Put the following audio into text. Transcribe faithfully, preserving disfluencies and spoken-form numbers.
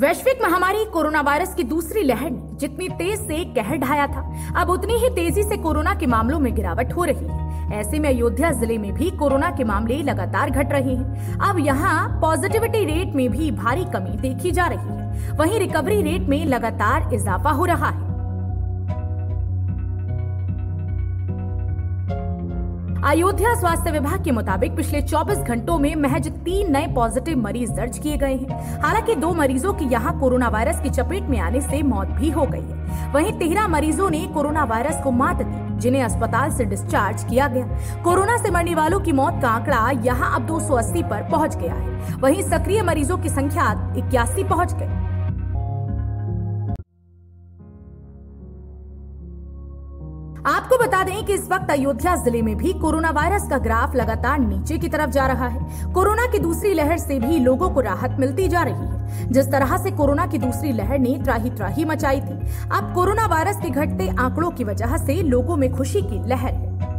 वैश्विक महामारी corona virus की दूसरी लहर ने जितनी तेज से कहर ढाया था, अब उतनी ही तेजी से कोरोना के मामलों में गिरावट हो रही है। ऐसे में अयोध्या जिले में भी कोरोना के मामले लगातार घट रहे हैं। अब यहाँ पॉजिटिविटी रेट में भी भारी कमी देखी जा रही है, वहीं रिकवरी रेट में लगातार इजाफा हो रहा है। अयोध्या स्वास्थ्य विभाग के मुताबिक पिछले चौबीस घंटों में महज तीन नए पॉजिटिव मरीज दर्ज किए गए हैं। हालांकि दो मरीजों की यहां कोरोना वायरस की चपेट में आने से मौत भी हो गई है। वहीं तेरह मरीजों ने कोरोना वायरस को मात दी, जिन्हें अस्पताल से डिस्चार्ज किया गया। कोरोना से मरने वालों की मौत का आंकड़ा यहां अब दो सौ अस्सी पर पहुंच गया है। वहीं सक्रिय मरीजों की संख्या इक्यासी पहुंच गई। आपको बता दें कि इस वक्त अयोध्या जिले में भी कोरोना वायरस का ग्राफ लगातार नीचे की तरफ जा रहा है। कोरोना की दूसरी लहर से भी लोगों को राहत मिलती जा रही है। जिस तरह से कोरोना की दूसरी लहर ने त्राही त्राही मचाई थी, अब कोरोना वायरस के घटते आंकड़ों की वजह से लोगों में खुशी की लहर है।